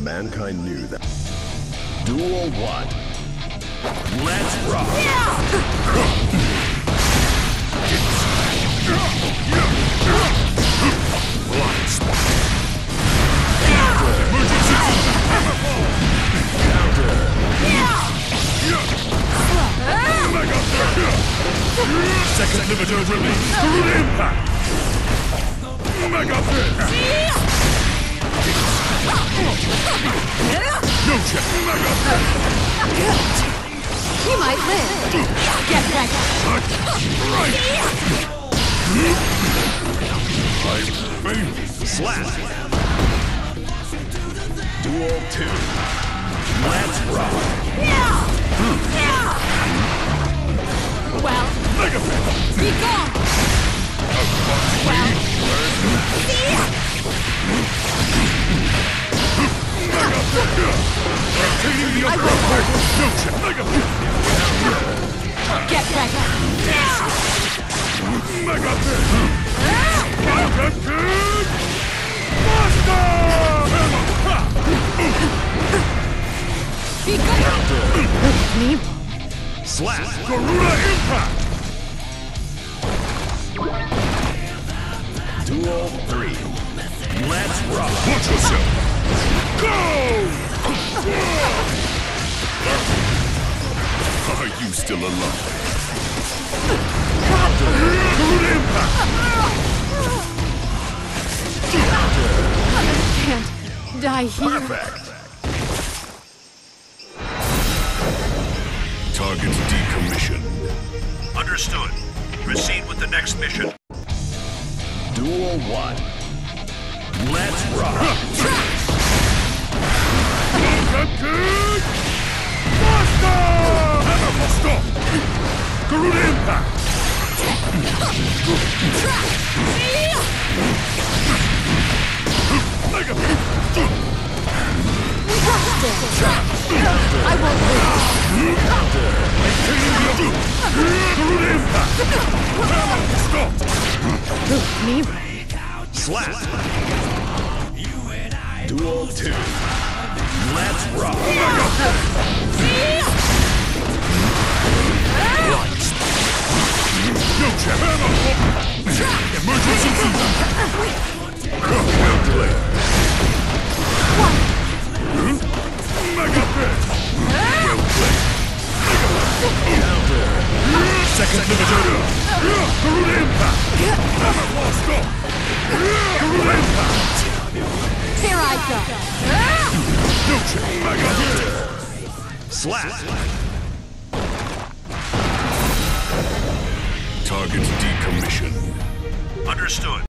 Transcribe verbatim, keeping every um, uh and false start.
Mankind knew that. Duel one. Let's rock! Blind spot. Emergency! Counter! Second limiter release! Through impact! Mega Pit! No check! Mega Pit! You might live! Get ready! Right! I'm faint! Slap! Duel two. Let's rock! Well, Mega Pit! be gone! Well, Mega Pit! Taking the upper part! No check! Mega Pit! Get ready! Mega Pit! Mega Pit! Buster! Be gone! Me? Slap! Garuda Impact! Duel three. Let's rock! Watch yourself! Go! Are you still alive? Garuda Impact! I can't die here. Perfect! Target decommissioned. Understood. Proceed with the next mission. Duel one. Let's rock! Captain! Buster! Hammer stop! Garuda Impact! Mega I won't lose. Garuda Impact! Hammer stop! Me? Slap! Duel two. Let's rock! No check! Emergency season! Well played! Mega Pit! Well played! Counter! Second limiter! Garuda Impact! Hammer lost off! Garuda Impact! Here I go. No check! Mega Pit! Slap! Target decommissioned. Understood.